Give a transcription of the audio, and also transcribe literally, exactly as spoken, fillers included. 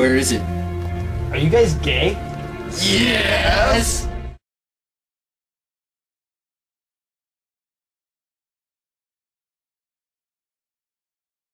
Where is it? Are you guys gay? Yes!